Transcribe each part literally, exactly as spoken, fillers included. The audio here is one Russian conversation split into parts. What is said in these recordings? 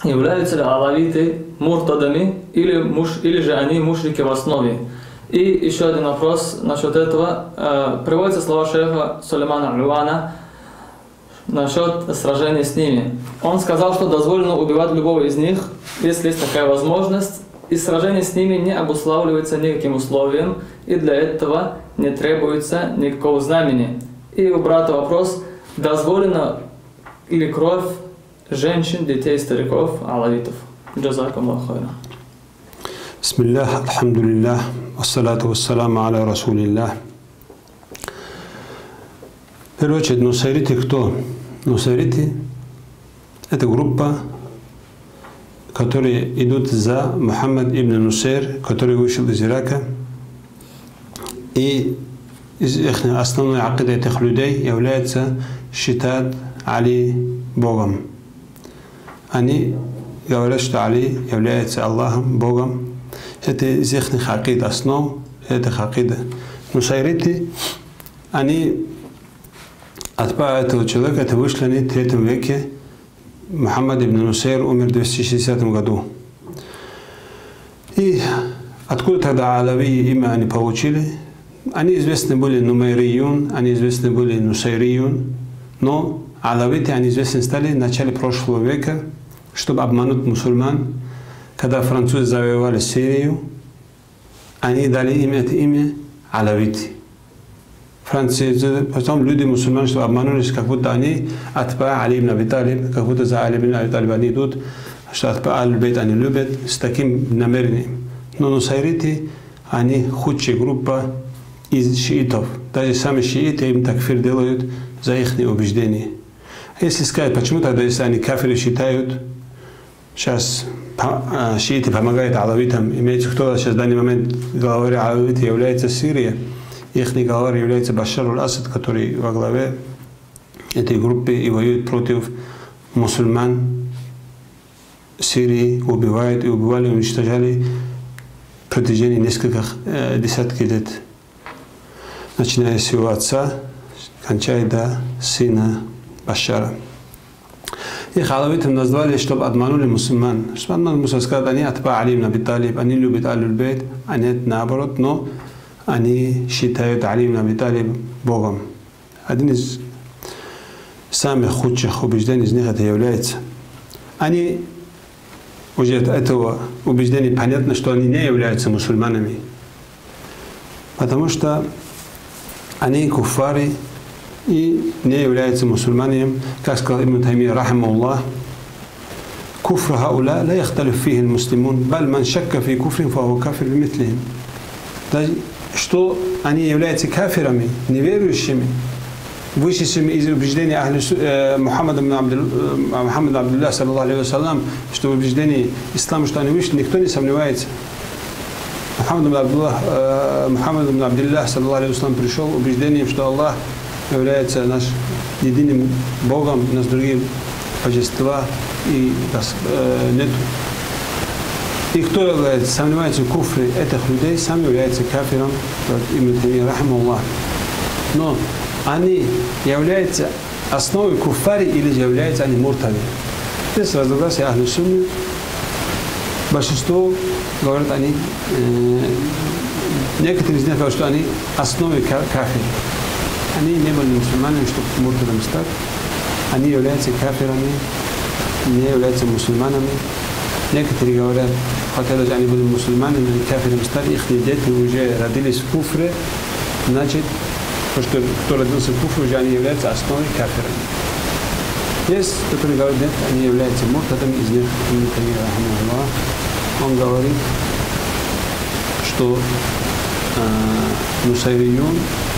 являются ли алавиты муртадами или, муш, или же они мушрики в основе. И еще один вопрос насчет этого. Приводятся слова шейха Сулеймана Аль-Уана насчет сражения с ними. Он сказал, что дозволено убивать любого из них, если есть такая возможность, и сражение с ними не обуславливается никаким условием, и для этого не требуется никакого знамени. И у брата вопрос, дозволено ли кровь женщин, детей, стариков, алавитов? Джазакум Аллаху хайран. Бисмиллах, альхамдулиллах, вассалату вассаламу аля расулиллах. В первую очередь, нусайриты кто? Нусайриты – это группа, которые идут за Мухаммад ибн Нусайр, который вышел из Ирака. И из их основной акида этих людей является считать Али Богом. Они говорят, что Али является Аллахом, Богом. Это из их акид основ, это акида. Нусайриты, они отпа этого человека, это вышло они в третьем веке. Мухаммад ибн Нусайр умер в двести шестидесятом году. И откуда тогда алавии имя они получили? Они известны были нумайриюн, они известны были нусайриюн, но алавиты они известны стали в начале прошлого века, чтобы обмануть мусульман. Когда французы завоевали Сирию, они дали им это имя алавиты. Французы, потом люди мусульмане, что обманулись, как будто они отпа Али ибн Аби Талиб, как будто за Али ибн Аби Талиб они идут, что отпа Аль-Бейт они любят, с таким намерением. Но нусайриты, они худшая группа из шиитов. Даже сами шииты им такфир делают за их убеждения. Если сказать, почему тогда, если они кафиры считают, сейчас шииты помогают алавитам, имеется кто сейчас в данный момент главой алавита является Сирия, их главой является Башар аль-Асад, который во главе этой группы и воюет против мусульман Сирии, убивают и убивали, уничтожали в протяжении нескольких э, десятков лет, начиная с его отца, кончая до сына Башара. Их алавитам назвали, чтобы обманули мусульман. Чтобы обманули мусульман, сказать, они отпа Али ибн Аби Талиб, они любят Аль-Бейт, они наоборот, но они считают Али ибн Аби Талиб Богом. Один из самых худших убеждений из них это является. Они уже от этого убеждения понятно, что они не являются мусульманами. Потому что они куффары и не являются мусульманами. Как сказал Ибн Таймия, рахимахуллах, куфр хаула ла яхталиф фихи аль-муслимун, баль ман шакка фи куфрин фаху кафир бимитлихим. Что они являются кафирами, неверующими, вышедшими из убеждения Ахли, Мухаммада Мухаммада Абдуллах, саллаллаху алейхи вассалям, что в убеждении ислама, что они вышли, никто не сомневается. Мухаммад ибн Абдуллах, саллаллаху алейхи вассалям, пришел убеждением, что Аллах является наш единым Богом, у нас другие божества и э, нету. И кто является, сомневается в куфре этих людей, сам является кафиром, Ибн Таймия, рахимахуллах. Но они являются основой куфари или являются они муртади. Здесь разобрался Ахлю Сунни. Большинство говорят, они, э, некоторые из них говорят, что они основой кафир. Они не были мусульманами, чтобы муртадом стать. Они являются кафирами, не являются мусульманами. Некоторые говорят, хотя даже они были мусульманами, но кафирами стали, их дети уже родились в куфре, значит, то, что кто родился в куфре, уже они являются основой кафирами. Есть, которые говорят, нет, они являются муртадами, из них Ибн Таймия, рахимахуллах, он говорит, что э, нусайриюн,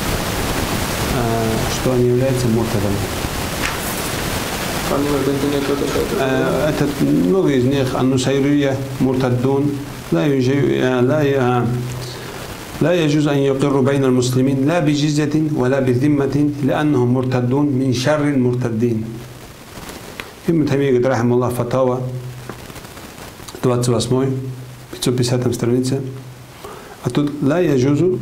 э, что они являются муртадами. Это много из них, ан-нусайрия, муртаддун, لا لا لا يجوز أن يقروا بين المسلمين لا بجزية ولا بذمة لأنهم مرتدون من شر المرتدين. Ибн Таймия, рахимахуллах, фатава, двадцать восьмой, пятьсот пятидесятая страница. А тут لا يجوز,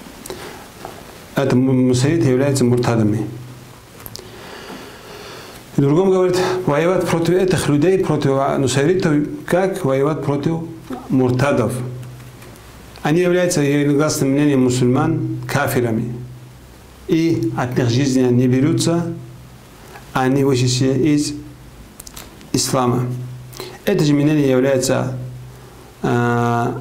это мусайриты являются муртадами. И другом говорит, воевать против этих людей, против нусайритов, как воевать против муртадов. Они являются, согласно мнению мусульман, кафирами. И от них жизни не берутся, они вышли из ислама. Это же мнение является, э,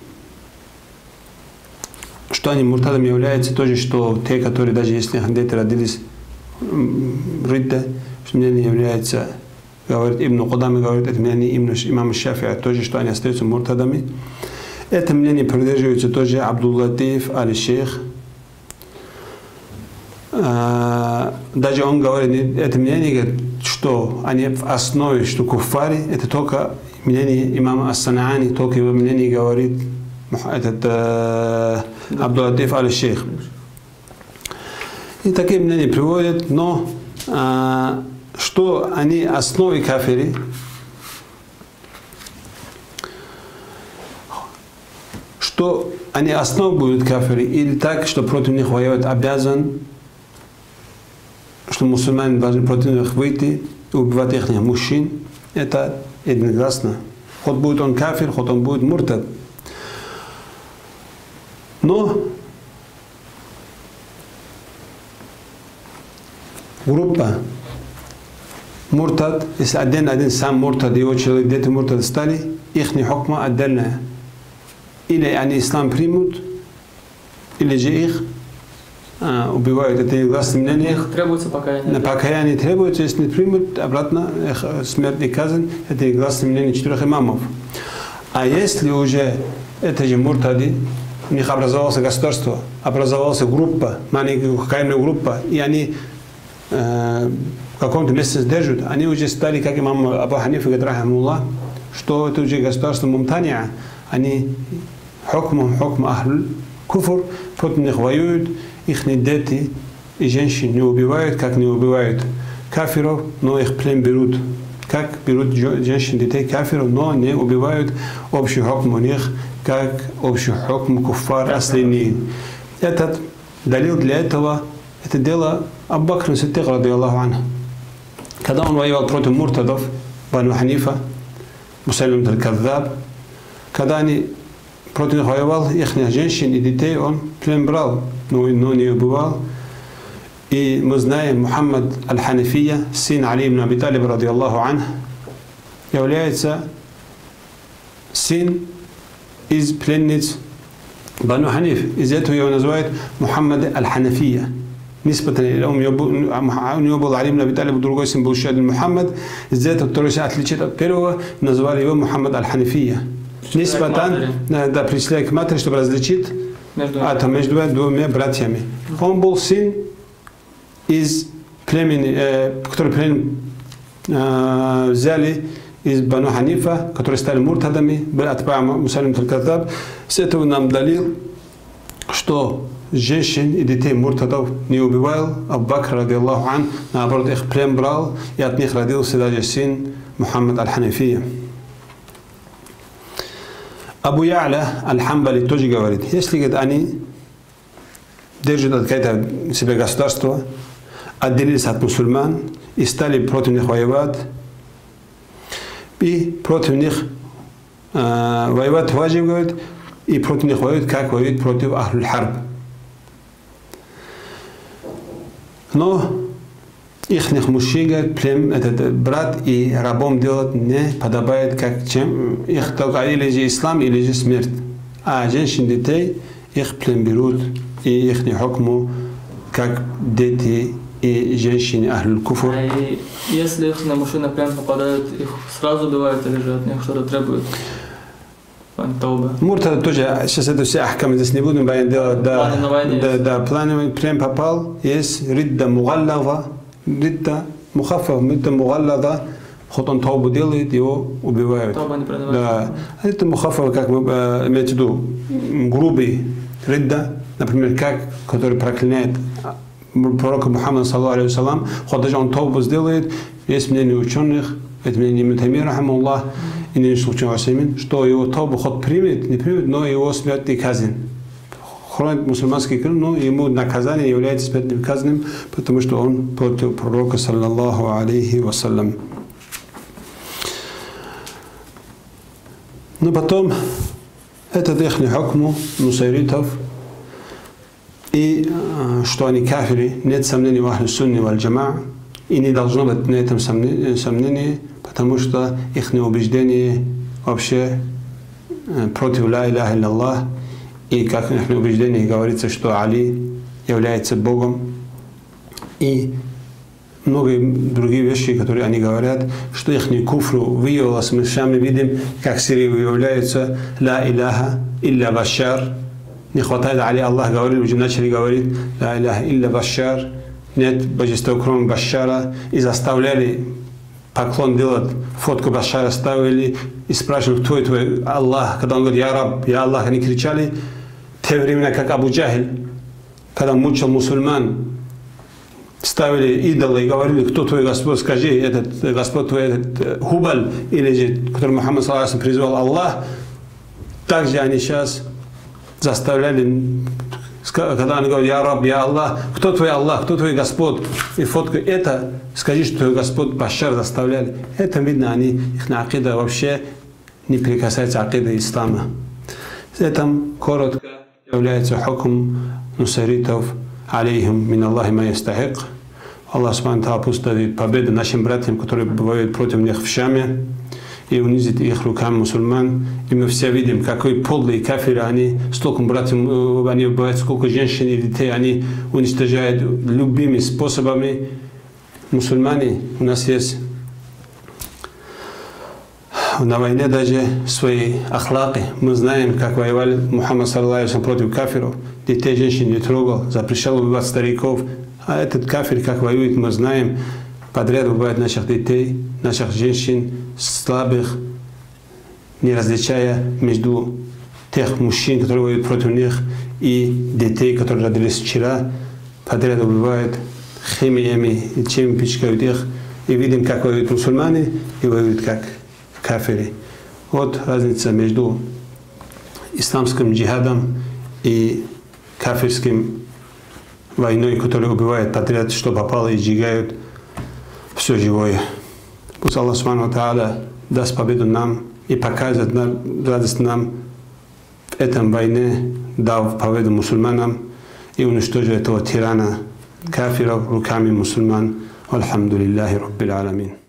что они муртадами являются, тоже, что те, которые даже если дети родились в ридда, что мнение является, говорит Ибн Кудами, говорит, это мнение имама Шафи'и, тоже, что они остаются муртадами. Это мнение придерживается тоже Абдул-Латиф аль-Шейх. Даже он говорит, это мнение, говорит, что они в основе, что куфари, это только мнение имама Ас-Санаани, только его мнение говорит этот э, Абдул-Латиф аль-Шейх. И такие мнения приводят, но э, что они основе кафири, что они основу будут кафири, или так, что против них воевать обязан, что мусульмане должны против них выйти и убивать их мужчин, это единогласно. Хоть будет он кафир, хоть он будет муртад. Но группа муртад, если один один сам муртад, его человек, дети муртад стали, их хукма отдельная. Или они ислам примут, или же их а, убивают. Это негласное мнение. Их требуется покаяние. Покаяние требуется, если не примут, обратно их смерть и казнь. Это негласное мнение четырех имамов. А если уже это же муртади, у них образовалось государство, образовалась группа, маленькая группа, и они э, в каком-то месте сдержат, они уже стали, как имам Абу Ханифа говорит, рахимуллах, что это уже государство мумтаниа, они хукмом, хукм ахль куфр, против них воюют, их дети и женщин не убивают, как не убивают кафиров, но их плен берут. Как берут женщин, детей кафиров, но не убивают, общий хукм у них, как общий хукм куфар аслини. Этот далил для этого, это дело Абу Бакр Сиддик, ради Аллаху анху. Когда он воевал против муртадов, Бану Ханифа, Мусайлим аль-Кадзаб, когда они против них воевал, их женщин и детей он плен брал, но, но не убивал. И мы знаем, Мухаммад аль-Ханафия, сын Али ибн Аби Талиб, ради Аллаху анху, является сын из пленниц Бану Ханиф. Из этого его называют Мухаммад аль-Ханафия. Несмотря на у него был Али ибн Аби Талиб, другой сын был еще один Мухаммад. Из этого второй сын отличает от первого, называли его Мухаммад аль-Ханафия. Несмотря на, да, причисляя к матери, чтобы различить между, а, там, между двумя братьями. Он был сын из племени, э, который племя э, взяли из Бану Ханифа, которые стали муртадами, были отпа Мусайлим аль-Кадзаб. С этого нам далил, что женщин и детей муртадов не убивал. Абу Бакр, ради Аллаху анху, наоборот, их плен брал, и от них родился даже сын Мухаммад аль-Ханафия. Абу Я'ля аль-Хамбали тоже говорит, если говорит, они держат какое-то себе государство, отделились от мусульман и стали против них воевать, и против них э, воевать важив, говорит, и против них воюют, как воюют против Ахлюль Харб. Но их мужчин, говорит, плем, этот брат и рабом делать не подобает, как чем их только или же ислам, или же смерть. А женщин, детей, их плен берут, и их хукму, как дети и женщины Ахлюль Куфр. А и если их на мужчины плен попадают, их сразу убивают или же от них что-то требуют? Муртад тоже, сейчас это все ахкам, здесь не будем делать, да, да, да, плановый плен попал, есть ридда мугаллава, ридда мухаффаф, ридда мугаллада, хоть он таубу делает, его убивают. Да, это мухаффаф, как мы имеете в виду, грубый ридда, например, как, который проклинает пророка Мухаммада, саллаллаху алейхи ва саллям, хоть даже он таубу сделает, есть мнение ученых, это мнение Ибн Таймия, рахимахуллах, и не случайно, что его таубу хоть примет, не примет, но его смерть и казнь. хоронит мусульманский крым, но ему наказание является смертным казнью, потому что он против пророка, саллаллаху алейхи вассалям. Но потом, этот их хукм нусайритов, и что они кафиры, нет сомнений в ахлю сунни валь джамаа, и не должно быть на этом сомнений, потому что их убеждение вообще против ла иляха илляллах, и как в их убеждении говорится, что Али является Богом, и многие другие вещи, которые они говорят, что их не куфру выявилось, мы сами видим, как Сирия выявляется ла иляха илля башар. Не хватает Али, Аллах говорит, уже начали говорить ла иляха илля башар, нет божества кроме Башара, и заставляли поклон делать, фотку Башара ставили и спрашивали, кто твой Аллах, когда он говорит я Раб, я Аллах, они кричали в те времена, как Абу Джахиль, когда мучил мусульман, ставили идолы и говорили, кто твой Господь, скажи, этот Господь твой, этот Хубаль, или же, который Мухаммад саллаллаху алейхи ва саллям призвал Аллах, также они сейчас заставляли, когда они говорят, я Раб, я Аллах, кто твой Аллах, кто твой Господь, и фотка, это, скажи, что твой Господь Башар заставляли. Это видно, они, их акида вообще не прикасается акида ислама. Этим коротко является хукм нусайритов, алейхим мин Аллахи ма ястахик. Аллах субхану ва тааля пусть дает победу нашим братьям, которые бывают против них в Шаме, и унизит их руками мусульман. И мы все видим, какой подлые кафиры они, столько братьев, они бывают, сколько женщин и детей они уничтожают любыми способами. Мусульмане, у нас есть на войне даже свои ахлаки. Мы знаем, как воевали Мухаммад саллаллаху алейхи ва саллям против кафиров. Детей, женщин не трогал, запрещал убивать стариков. А этот кафир, как воюет, мы знаем, подряд убивает наших детей, наших женщин, слабых, не различая между тех мужчин, которые воюют против них, и детей, которые родились вчера, подряд убивают химиями и чем пичкают их. И видим, как воюют мусульмане, и воюют как кафиры. Вот разница между исламским джихадом и кафирским войной, которая убивает подряд, что попало, и сжигают все живое. Пусть Аллах субхану ва тааля даст победу нам и покажет радость нам в этом войне, дав победу мусульманам и уничтожит этого тирана кафиров руками мусульман. Алхамдулиллахи раббил аламин.